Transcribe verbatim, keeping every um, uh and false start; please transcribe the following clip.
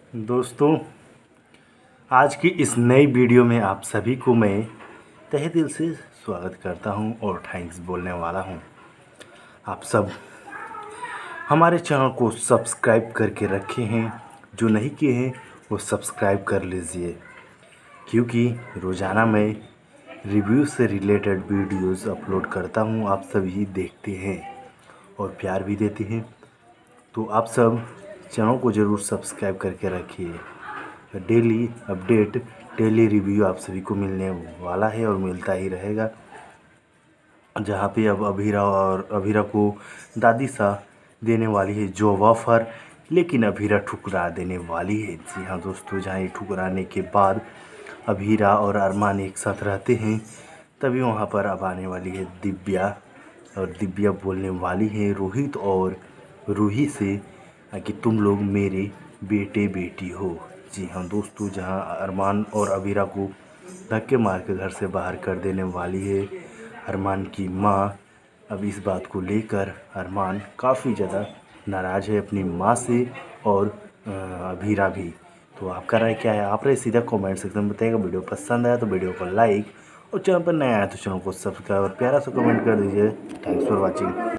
दोस्तों, आज की इस नई वीडियो में आप सभी को मैं तहे दिल से स्वागत करता हूं और थैंक्स बोलने वाला हूं। आप सब हमारे चैनल को सब्सक्राइब करके रखे हैं, जो नहीं किए हैं वो सब्सक्राइब कर लीजिए, क्योंकि रोज़ाना मैं रिव्यू से रिलेटेड वीडियोस अपलोड करता हूं। आप सभी देखते हैं और प्यार भी देते हैं, तो आप सब चैनल को ज़रूर सब्सक्राइब करके रखिए। डेली अपडेट, डेली रिव्यू आप सभी को मिलने वाला है और मिलता ही रहेगा। जहाँ पे अब अभीरा और अभीरा को दादी सा देने वाली है जो ऑफर, लेकिन अभीरा ठुकरा देने वाली है। जी हाँ दोस्तों, जहाँ ये ठुकराने के बाद अभीरा और अरमान एक साथ रहते हैं, तभी वहाँ पर अब आने वाली है दिव्या, और दिव्या बोलने वाली है रोहित और रूही से कि तुम लोग मेरे बेटे बेटी हो। जी हाँ दोस्तों, जहाँ अरमान और अभीरा को धक्के मार के घर से बाहर कर देने वाली है अरमान की माँ। अब इस बात को लेकर अरमान काफ़ी ज़्यादा नाराज़ है अपनी माँ से और अभीरा भी। तो आपका राय क्या है? आप राय सीधा कमेंट सेक्शन में बताइएगा। वीडियो पसंद आया तो वीडियो को लाइक, और चैनल पर नया आया तो चैनल को सब्सक्राइब और प्यारा सा कमेंट कर दीजिए। Thanks for watching.